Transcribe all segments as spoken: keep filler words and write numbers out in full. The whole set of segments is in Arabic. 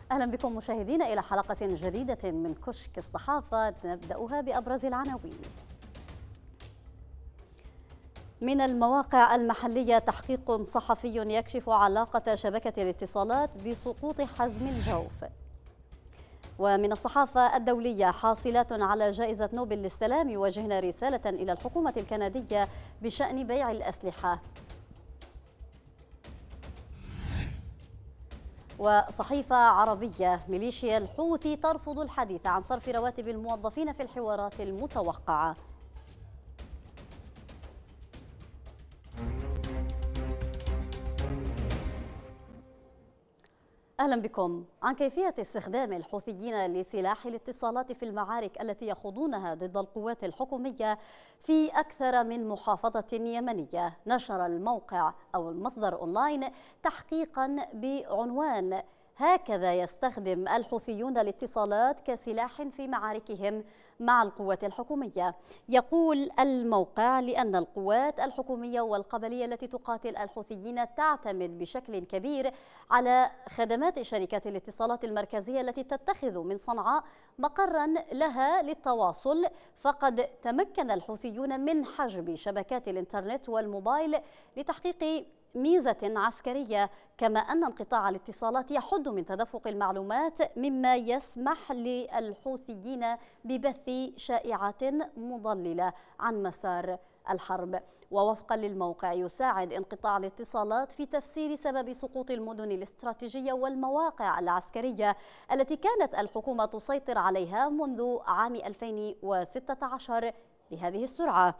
أهلا بكم مشاهدينا إلى حلقة جديدة من كشك الصحافة، نبدأها بأبرز العناوين. من المواقع المحلية تحقيق صحفي يكشف علاقة شبكة الاتصالات بسقوط حزم الجوف. ومن الصحافة الدولية حاصلات على جائزة نوبل للسلام يوجهن رسالة إلى الحكومة الكندية بشأن بيع الأسلحة. وصحيفة عربية ميليشيا الحوثي ترفض الحديث عن صرف رواتب الموظفين في الحوارات المتوقعة. أهلا بكم. عن كيفية استخدام الحوثيين لسلاح الاتصالات في المعارك التي يخوضونها ضد القوات الحكومية في أكثر من محافظة يمنية، نشر الموقع أو المصدر أونلاين تحقيقا بعنوان هكذا يستخدم الحوثيون الاتصالات كسلاح في معاركهم مع القوات الحكومية. يقول الموقع لأن القوات الحكومية والقبلية التي تقاتل الحوثيين تعتمد بشكل كبير على خدمات شركات الاتصالات المركزية التي تتخذ من صنعاء مقرا لها للتواصل، فقد تمكن الحوثيون من حجب شبكات الإنترنت والموبايل لتحقيق ميزة عسكرية، كما أن انقطاع الاتصالات يحد من تدفق المعلومات مما يسمح للحوثيين ببث شائعات مضللة عن مسار الحرب. ووفقا للموقع يساعد انقطاع الاتصالات في تفسير سبب سقوط المدن الاستراتيجية والمواقع العسكرية التي كانت الحكومة تسيطر عليها منذ عام ألفين وستة عشر بهذه السرعة.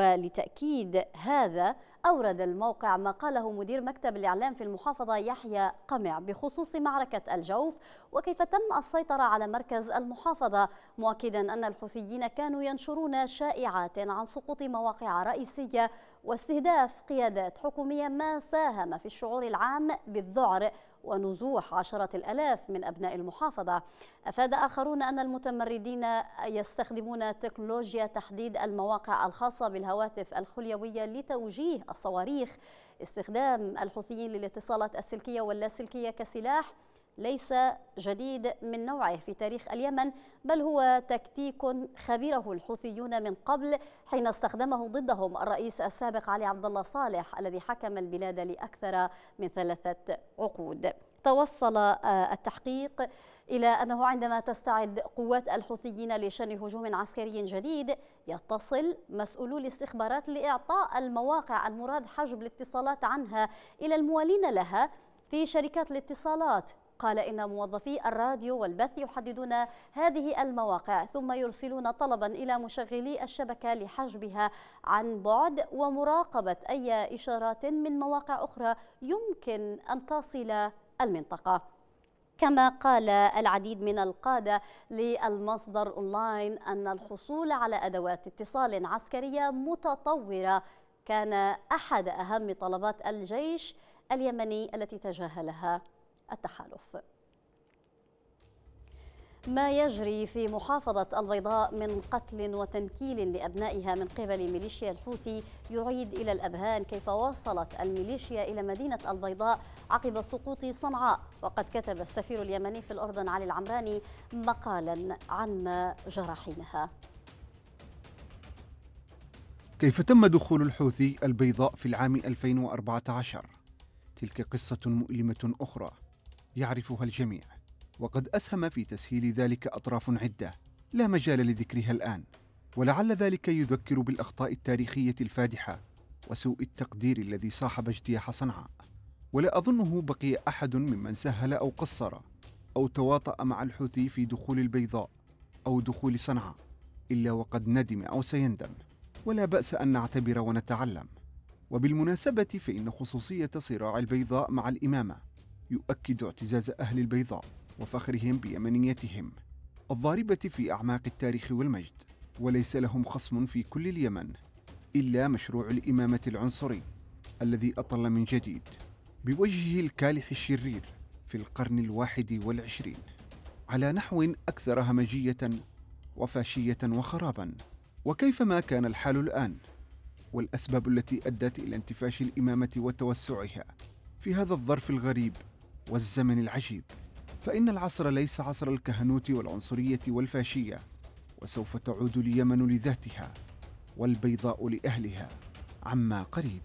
ولتأكيد هذا أورد الموقع ما قاله مدير مكتب الإعلام في المحافظة يحيى قمع بخصوص معركة الجوف وكيف تم السيطرة على مركز المحافظة، مؤكدا أن الحوثيين كانوا ينشرون شائعات عن سقوط مواقع رئيسية واستهداف قيادات حكومية، ما ساهم في الشعور العام بالذعر ونزوح عشرات الآلاف من أبناء المحافظة. أفاد آخرون أن المتمردين يستخدمون تكنولوجيا تحديد المواقع الخاصة بالهواتف الخليوية لتوجيه الصواريخ. استخدام الحوثيين للاتصالات السلكية واللاسلكية كسلاح ليس جديد من نوعه في تاريخ اليمن، بل هو تكتيك خبره الحوثيون من قبل حين استخدمه ضدهم الرئيس السابق علي عبد الله صالح الذي حكم البلاد لأكثر من ثلاثة عقود. توصل التحقيق إلى أنه عندما تستعد قوات الحوثيين لشن هجوم عسكري جديد يتصل مسؤولو الاستخبارات لإعطاء المواقع المراد حجب الاتصالات عنها إلى الموالين لها في شركات الاتصالات. قال إن موظفي الراديو والبث يحددون هذه المواقع ثم يرسلون طلبا إلى مشغلي الشبكة لحجبها عن بعد ومراقبة أي إشارات من مواقع أخرى يمكن أن تصل المنطقة. كما قال العديد من القادة للمصدر أونلاين أن الحصول على أدوات اتصال عسكرية متطورة كان أحد أهم طلبات الجيش اليمني التي تجاهلها التحالف. ما يجري في محافظة البيضاء من قتل وتنكيل لأبنائها من قبل ميليشيا الحوثي يعيد إلى الأذهان كيف وصلت الميليشيا إلى مدينة البيضاء عقب سقوط صنعاء. وقد كتب السفير اليمني في الأردن علي العمراني مقالا عن ما جرى حينها. كيف تم دخول الحوثي البيضاء في العام ألفين وأربعة عشر؟ تلك قصة مؤلمة أخرى يعرفها الجميع، وقد أسهم في تسهيل ذلك أطراف عدة لا مجال لذكرها الآن، ولعل ذلك يذكر بالأخطاء التاريخية الفادحة وسوء التقدير الذي صاحب اجتياح صنعاء. ولا أظنه بقي أحد ممن سهل أو قصر أو تواطأ مع الحوثي في دخول البيضاء أو دخول صنعاء إلا وقد ندم أو سيندم، ولا بأس أن نعتبر ونتعلم. وبالمناسبة فإن خصوصية صراع البيضاء مع الإمامة يؤكد اعتزاز أهل البيضاء وفخرهم بيمنيتهم الضاربة في أعماق التاريخ والمجد، وليس لهم خصم في كل اليمن إلا مشروع الإمامة العنصري الذي أطل من جديد بوجهه الكالح الشرير في القرن الواحد والعشرين على نحو أكثر همجية وفاشية وخرابا. وكيفما كان الحال الآن والأسباب التي أدت إلى انتفاش الإمامة وتوسعها في هذا الظرف الغريب والزمن العجيب، فإن العصر ليس عصر الكهنوت والعنصرية والفاشية، وسوف تعود اليمن لذاتها والبيضاء لأهلها عما قريب.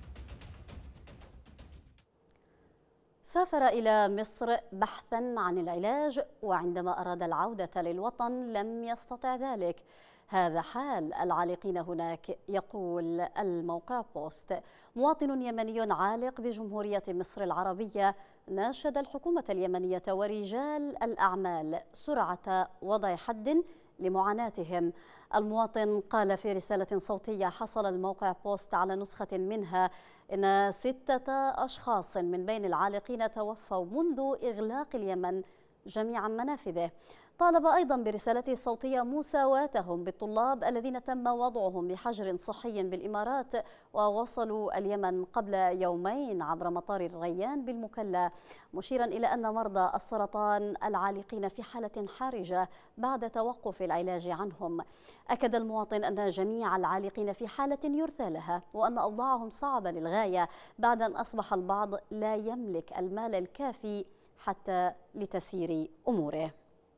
سافر إلى مصر بحثاً عن العلاج، وعندما أراد العودة للوطن لم يستطع ذلك. هذا حال العالقين هناك. يقول الموقع بوست: مواطن يمني عالق بجمهورية مصر العربية ناشد الحكومة اليمنية ورجال الأعمال سرعة وضع حد لمعاناتهم. المواطن قال في رسالة صوتية حصل الموقع بوست على نسخة منها إن ستة أشخاص من بين العالقين توفوا منذ إغلاق اليمن جميع منافذه. طالب أيضا برسالته الصوتية مساواتهم بالطلاب الذين تم وضعهم بحجر صحي بالإمارات ووصلوا اليمن قبل يومين عبر مطار الريان بالمكلا، مشيرا إلى أن مرضى السرطان العالقين في حالة حرجة بعد توقف العلاج عنهم. أكد المواطن أن جميع العالقين في حالة يرثى لها، وأن أوضاعهم صعبة للغاية بعد أن أصبح البعض لا يملك المال الكافي حتى لتسيير أموره.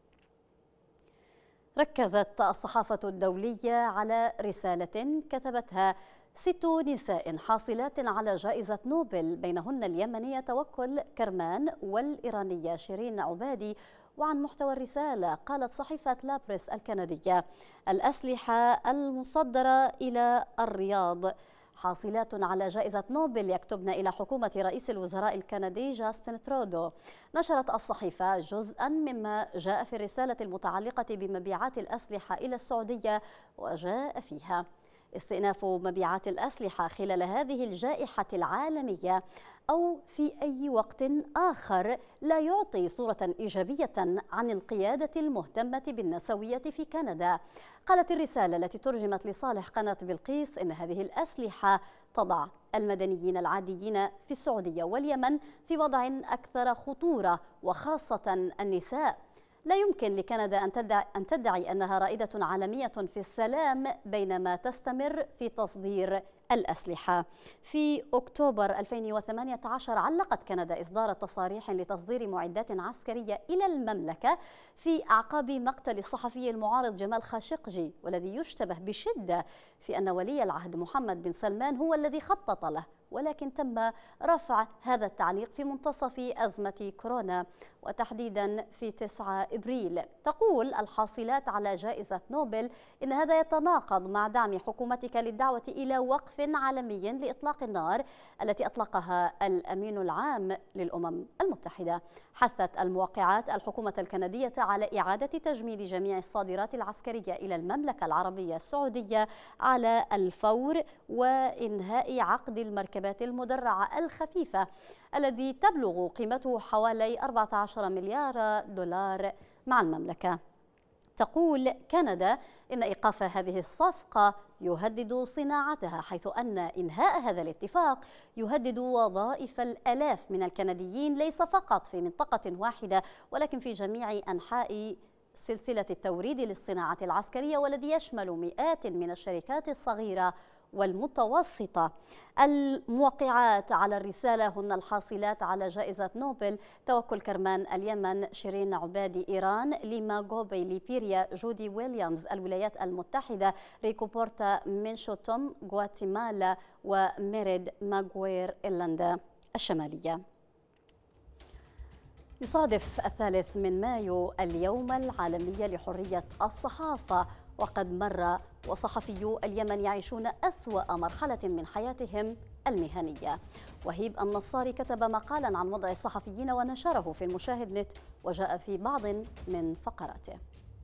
ركزت الصحافة الدولية على رسالة كتبتها ست نساء حاصلات على جائزة نوبل، بينهن اليمنية توكل كرمان والإيرانية شيرين عبادي. وعن محتوى الرسالة قالت صحيفة لابريس الكندية: الأسلحة المصدرة إلى الرياض. حاصلات على جائزة نوبل يكتبن إلى حكومة رئيس الوزراء الكندي جاستن ترودو. نشرت الصحيفة جزءا مما جاء في الرسالة المتعلقة بمبيعات الأسلحة إلى السعودية، وجاء فيها: استئناف مبيعات الأسلحة خلال هذه الجائحة العالمية أو في أي وقت آخر لا يعطي صورة إيجابية عن القيادة المهتمة بالنسوية في كندا. قالت الرسالة التي ترجمت لصالح قناة بلقيس إن هذه الأسلحة تضع المدنيين العاديين في السعودية واليمن في وضع أكثر خطورة، وخاصة النساء. لا يمكن لكندا أن تدعي, أن تدعي أنها رائدة عالمية في السلام بينما تستمر في تصدير الأسلحة. في أكتوبر ألفين وثمانية عشر علقت كندا إصدار تصاريح لتصدير معدات عسكرية إلى المملكة في أعقاب مقتل الصحفي المعارض جمال خاشقجي، والذي يشتبه بشدة في أن ولي العهد محمد بن سلمان هو الذي خطط له، ولكن تم رفع هذا التعليق في منتصف أزمة كورونا وتحديدا في تسعة إبريل. تقول الحاصلات على جائزة نوبل إن هذا يتناقض مع دعم حكومتك للدعوة إلى وقف عالمي لإطلاق النار التي أطلقها الأمين العام للأمم المتحدة. حثت الموقعات الحكومة الكندية على إعادة تجميد جميع الصادرات العسكرية إلى المملكة العربية السعودية على الفور، وإنهاء عقد المركبات المدرعة الخفيفة الذي تبلغ قيمته حوالي أربعة عشر مليار دولار مع المملكة. تقول كندا إن إيقاف هذه الصفقة يهدد صناعتها، حيث أن إنهاء هذا الاتفاق يهدد وظائف الآلاف من الكنديين ليس فقط في منطقة واحدة ولكن في جميع أنحاء سلسلة التوريد للصناعة العسكرية، والذي يشمل مئات من الشركات الصغيرة والمتوسطة. الموقعات على الرسالة هن الحاصلات على جائزة نوبل: توكل كرمان اليمن، شيرين عبادي إيران، ليما جوبي ليبيريا، جودي ويليامز الولايات المتحدة، ريكو بورتا منشوتوم غواتيمالا، وميريد ماغوير إيرلندا الشمالية. يصادف الثالث من مايو اليوم العالمي لحرية الصحافة، وقد مر وصحفيو اليمن يعيشون أسوأ مرحلة من حياتهم المهنية. وهيب النصاري كتب مقالا عن وضع الصحفيين ونشره في المشاهد نت، وجاء في بعض من فقراته: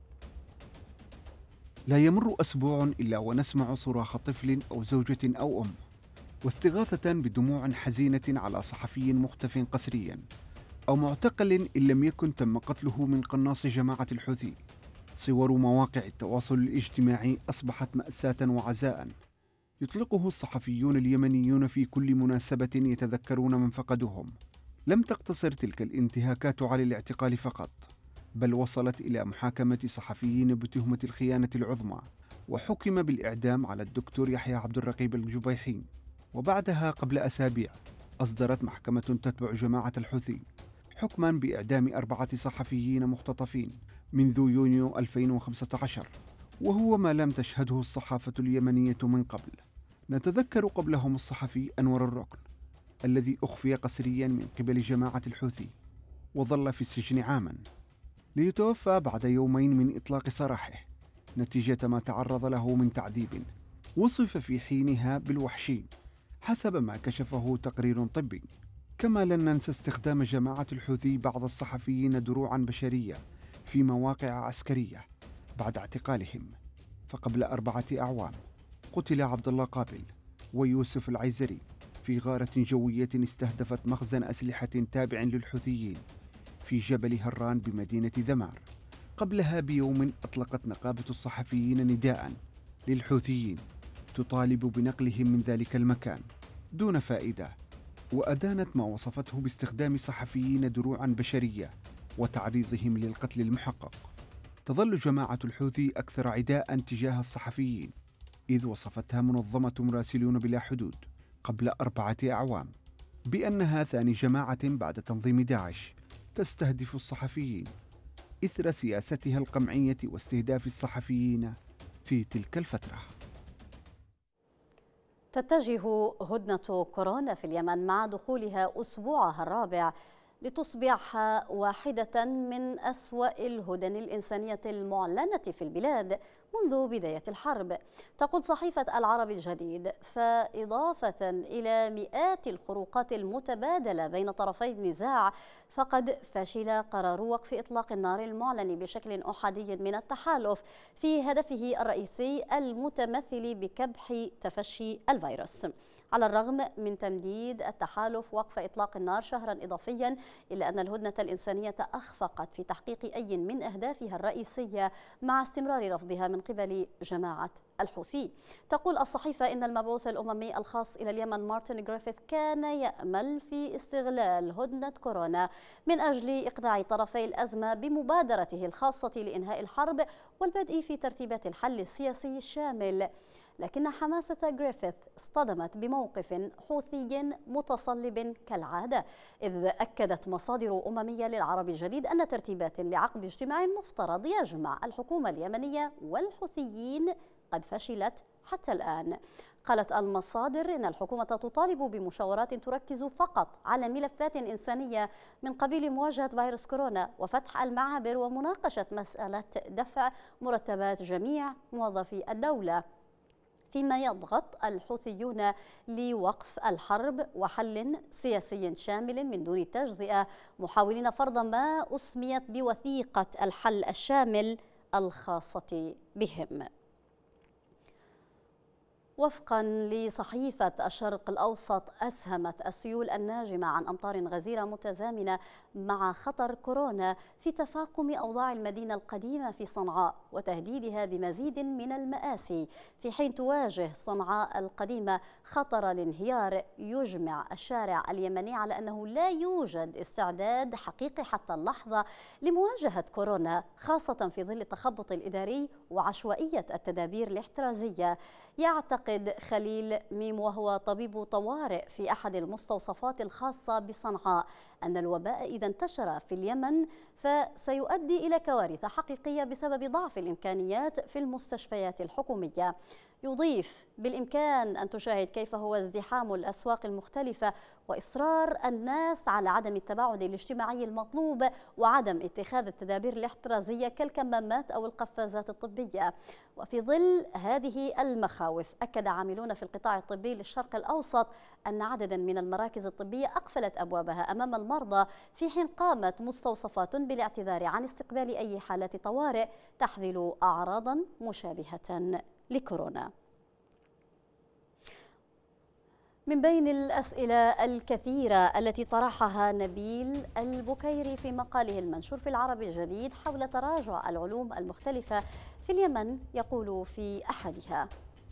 لا يمر أسبوع إلا ونسمع صراخ طفل أو زوجة أو أم، واستغاثة بدموع حزينة على صحفي مختفٍ قسريا أو معتقل إن لم يكن تم قتله من قناص جماعة الحوثي. صور مواقع التواصل الاجتماعي أصبحت مأساة وعزاء يطلقه الصحفيون اليمنيون في كل مناسبة يتذكرون من فقدوهم. لم تقتصر تلك الانتهاكات على الاعتقال فقط، بل وصلت إلى محاكمة صحفيين بتهمة الخيانة العظمى، وحكم بالإعدام على الدكتور يحيى عبد الرقيب الجبيحين. وبعدها قبل أسابيع أصدرت محكمة تتبع جماعة الحوثي حكما بإعدام أربعة صحفيين مختطفين منذ يونيو ألفين وخمسة عشر، وهو ما لم تشهده الصحافة اليمنية من قبل. نتذكر قبلهم الصحفي أنور الركن الذي أخفي قسريا من قبل جماعة الحوثي وظل في السجن عاما، ليتوفى بعد يومين من إطلاق سراحه نتيجة ما تعرض له من تعذيب وصف في حينها بالوحشي حسب ما كشفه تقرير طبي. كما لن ننسى استخدام جماعة الحوثي بعض الصحفيين دروعا بشرية في مواقع عسكرية بعد اعتقالهم. فقبل أربعة أعوام قتل عبد الله قابل ويوسف العيزري في غارة جوية استهدفت مخزن أسلحة تابع للحوثيين في جبل هران بمدينة ذمار. قبلها بيوم أطلقت نقابة الصحفيين نداء للحوثيين تطالب بنقلهم من ذلك المكان دون فائدة، وأدانت ما وصفته باستخدام صحفيين دروعا بشرية وتعريضهم للقتل المحقق. تظل جماعة الحوثي أكثر عداء تجاه الصحفيين، إذ وصفتها منظمة مراسلون بلا حدود قبل أربعة أعوام بأنها ثاني جماعة بعد تنظيم داعش تستهدف الصحفيين إثر سياستها القمعية واستهداف الصحفيين في تلك الفترة. تتجه هدنة كورونا في اليمن مع دخولها أسبوعها الرابع لتصبح واحدة من أسوأ الهدن الإنسانية المعلنة في البلاد منذ بداية الحرب. تقول صحيفة العربي الجديد: فإضافة إلى مئات الخروقات المتبادلة بين طرفي النزاع، فقد فشل قرار وقف إطلاق النار المعلن بشكل أحادي من التحالف في هدفه الرئيسي المتمثل بكبح تفشي الفيروس. على الرغم من تمديد التحالف وقف إطلاق النار شهرا إضافيا، إلا أن الهدنة الإنسانية أخفقت في تحقيق أي من أهدافها الرئيسية مع استمرار رفضها من قبل جماعة الحوثي. تقول الصحيفة إن المبعوث الأممي الخاص إلى اليمن مارتن غريفيث كان يأمل في استغلال هدنة كورونا من أجل إقناع طرفي الأزمة بمبادرته الخاصة لإنهاء الحرب والبدء في ترتيبات الحل السياسي الشامل. لكن حماسة غريفيث اصطدمت بموقف حوثي متصلب كالعادة، إذ أكدت مصادر أممية للعرب الجديد أن ترتيبات لعقد اجتماع مفترض يجمع الحكومة اليمنية والحوثيين قد فشلت حتى الآن. قالت المصادر إن الحكومة تطالب بمشاورات تركز فقط على ملفات إنسانية من قبيل مواجهة فيروس كورونا وفتح المعابر ومناقشة مسألة دفع مرتبات جميع موظفي الدولة، فيما يضغط الحوثيون لوقف الحرب وحل سياسي شامل من دون تجزئة، محاولين فرض ما أسميت بوثيقة الحل الشامل الخاصة بهم. وفقا لصحيفة الشرق الأوسط، أسهمت السيول الناجمة عن أمطار غزيرة متزامنة مع خطر كورونا في تفاقم أوضاع المدينة القديمة في صنعاء وتهديدها بمزيد من المآسي، في حين تواجه صنعاء القديمة خطر الانهيار يجمع الشارع اليمني على أنه لا يوجد استعداد حقيقي حتى اللحظة لمواجهة كورونا، خاصة في ظل التخبط الإداري وعشوائية التدابير الاحترازية. يعتقد خليل ميم وهو طبيب طوارئ في أحد المستوصفات الخاصة بصنعاء أن الوباء إذا انتشر في اليمن فسيؤدي إلى كوارث حقيقية بسبب ضعف الإمكانيات في المستشفيات الحكومية. يضيف: بالإمكان أن تشاهد كيف هو ازدحام الأسواق المختلفة وإصرار الناس على عدم التباعد الاجتماعي المطلوب وعدم اتخاذ التدابير الاحترازية كالكمامات أو القفازات الطبية. وفي ظل هذه المخاوف، أكد عاملون في القطاع الطبي للشرق الأوسط أن عددا من المراكز الطبية أقفلت أبوابها أمام المرضى، في حين قامت مستوصفات بالاعتذار عن استقبال أي حالات طوارئ تحمل أعراضا مشابهة لكورونا. من بين الأسئلة الكثيرة التي طرحها نبيل البكيري في مقاله المنشور في العربي الجديد حول تراجع العلوم المختلفة في اليمن، يقول في أحدها: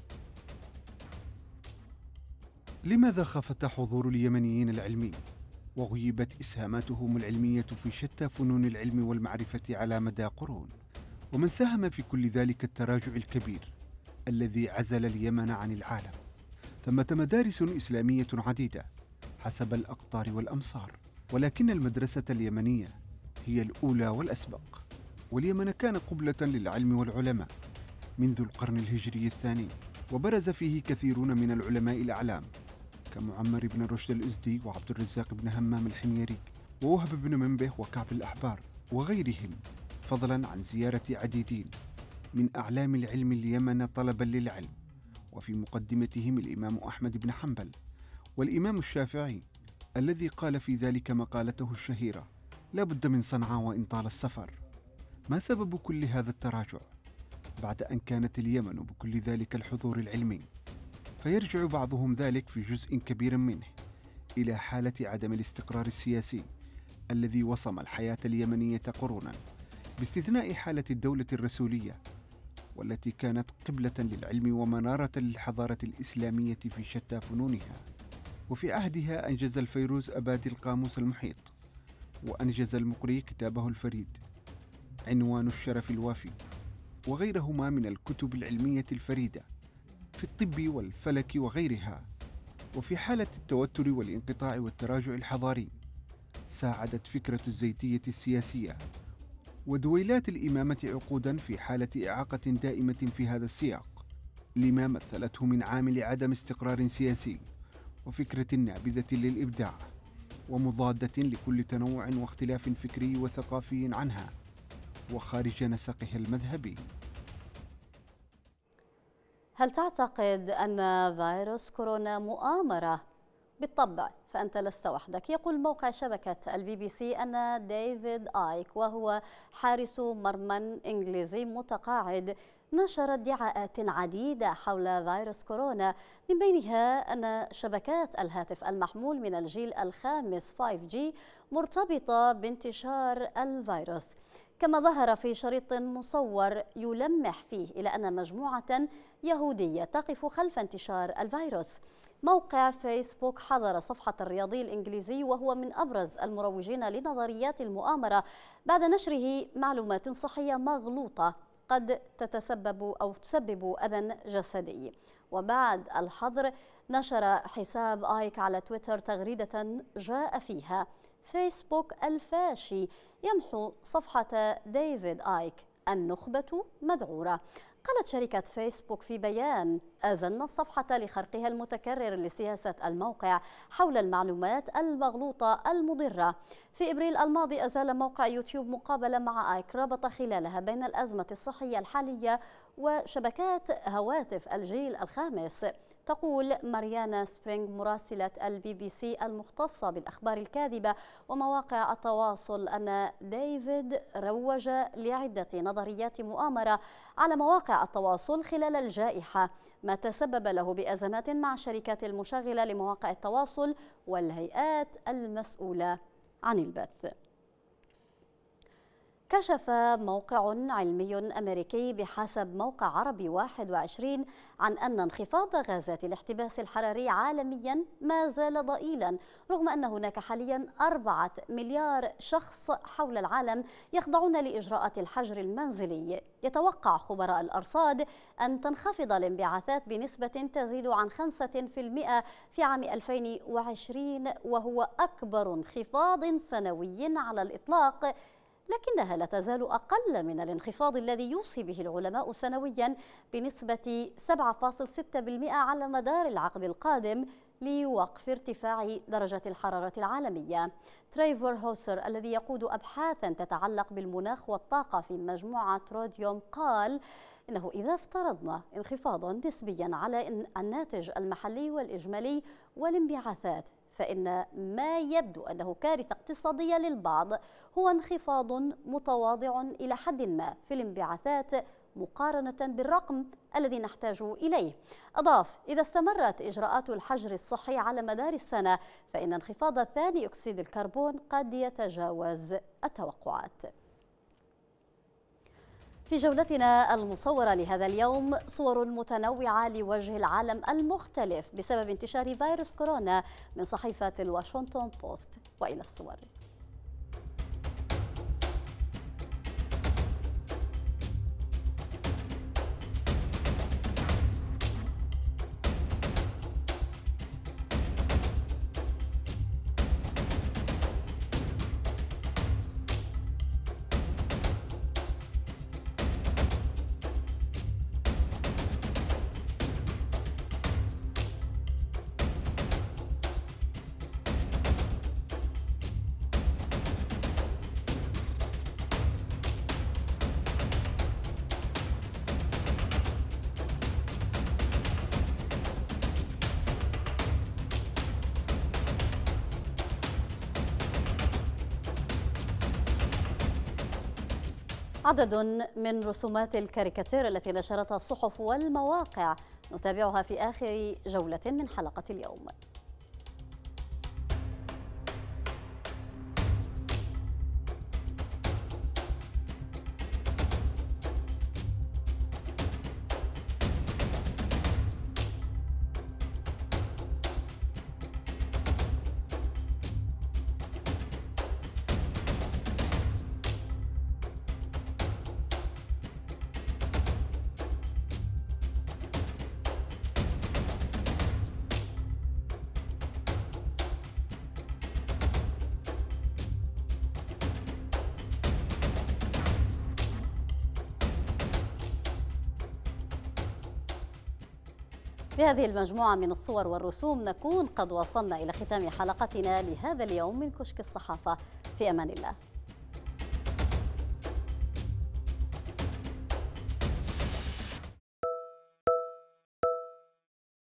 لماذا خافت حضور اليمنيين العلمي وغيبت إسهاماتهم العلمية في شتى فنون العلم والمعرفة على مدى قرون؟ ومن ساهم في كل ذلك التراجع الكبير الذي عزل اليمن عن العالم؟ ثمة مدارس إسلامية عديدة حسب الأقطار والأمصار، ولكن المدرسة اليمنية هي الأولى والأسبق، واليمن كان قبلة للعلم والعلماء منذ القرن الهجري الثاني، وبرز فيه كثيرون من العلماء الأعلام كمعمر بن رشد الأزدي وعبد الرزاق بن همام الحميري ووهب بن منبه وكعب الأحبار وغيرهم، فضلا عن زيارة عديدين من أعلام العلم اليمن طلبا للعلم، وفي مقدمتهم الإمام أحمد بن حنبل والإمام الشافعي الذي قال في ذلك مقالته الشهيرة: لا بد من صنعاء وإن طال السفر. ما سبب كل هذا التراجع بعد أن كانت اليمن بكل ذلك الحضور العلمي؟ فيرجع بعضهم ذلك في جزء كبير منه إلى حالة عدم الاستقرار السياسي الذي وصم الحياة اليمنية قرونا، باستثناء حالة الدولة الرسولية والتي كانت قبلة للعلم ومنارة للحضارة الإسلامية في شتى فنونها. وفي عهدها أنجز الفيروز أبادي القاموس المحيط، وأنجز المقري كتابه الفريد عنوان الشرف الوافي، وغيرهما من الكتب العلمية الفريدة في الطب والفلك وغيرها. وفي حالة التوتر والانقطاع والتراجع الحضاري ساعدت فكرة الزيتية السياسية ودويلات الإمامة عقودا في حالة إعاقة دائمة في هذا السياق، لما مثلته من عامل عدم استقرار سياسي وفكرة نابذة للإبداع ومضادة لكل تنوع واختلاف فكري وثقافي عنها وخارج نسقها المذهبي. هل تعتقد أن فيروس كورونا مؤامرة؟ بالطبع، فأنت لست وحدك. يقول موقع شبكة البي بي سي أن ديفيد آيك، وهو حارس مرمى إنجليزي متقاعد، نشر ادعاءات عديدة حول فيروس كورونا، من بينها أن شبكات الهاتف المحمول من الجيل الخامس فايف جي مرتبطة بانتشار الفيروس، كما ظهر في شريط مصور يلمح فيه إلى أن مجموعة يهودية تقف خلف انتشار الفيروس. موقع فيسبوك حظر صفحة الرياضي الإنجليزي، وهو من أبرز المروجين لنظريات المؤامرة، بعد نشره معلومات صحية مغلوطة قد تتسبب أو تسبب أذى جسدي. وبعد الحظر نشر حساب آيك على تويتر تغريدة جاء فيها: فيسبوك الفاشي يمحو صفحة ديفيد آيك، النخبة مذعورة. قالت شركة فيسبوك في بيان: أزلنا الصفحة لخرقها المتكرر لسياسة الموقع حول المعلومات المغلوطة المضرة. في إبريل الماضي أزال موقع يوتيوب مقابلة مع آيك ربط خلالها بين الأزمة الصحية الحالية وشبكات هواتف الجيل الخامس. تقول ماريانا سبرينغ مراسلة البي بي سي المختصة بالأخبار الكاذبة ومواقع التواصل أن ديفيد روج لعدة نظريات مؤامرة على مواقع التواصل خلال الجائحة، ما تسبب له بأزمات مع الشركات المشغلة لمواقع التواصل والهيئات المسؤولة عن البث. كشف موقع علمي أمريكي بحسب موقع عربي واحد وعشرين عن أن انخفاض غازات الاحتباس الحراري عالميا ما زال ضئيلا، رغم أن هناك حاليا أربعة مليار شخص حول العالم يخضعون لإجراءات الحجر المنزلي. يتوقع خبراء الأرصاد أن تنخفض الانبعاثات بنسبة تزيد عن خمسة بالمئة في عام ألفين وعشرين، وهو أكبر انخفاض سنوي على الإطلاق، لكنها لا تزال أقل من الانخفاض الذي يوصي به العلماء سنويا بنسبة سبعة فاصلة ستة بالمئة على مدار العقد القادم لوقف ارتفاع درجة الحرارة العالمية. تريفور هوسر الذي يقود أبحاثا تتعلق بالمناخ والطاقة في مجموعة روديوم قال إنه إذا افترضنا انخفاضا نسبيا على الناتج المحلي والإجمالي والانبعاثات، فإن ما يبدو أنه كارثة اقتصادية للبعض هو انخفاض متواضع إلى حد ما في الانبعاثات مقارنة بالرقم الذي نحتاج إليه. أضاف: إذا استمرت إجراءات الحجر الصحي على مدار السنة فإن انخفاض ثاني أكسيد الكربون قد يتجاوز التوقعات. في جولتنا المصورة لهذا اليوم صور متنوعة لوجه العالم المختلف بسبب انتشار فيروس كورونا من صحيفة الواشنطن بوست، وإلى الصور. عدد من رسومات الكاريكاتير التي نشرتها الصحف والمواقع نتابعها في آخر جولة من حلقة اليوم. بهذه المجموعة من الصور والرسوم نكون قد وصلنا إلى ختام حلقتنا لهذا اليوم من كشك الصحافة. في أمان الله.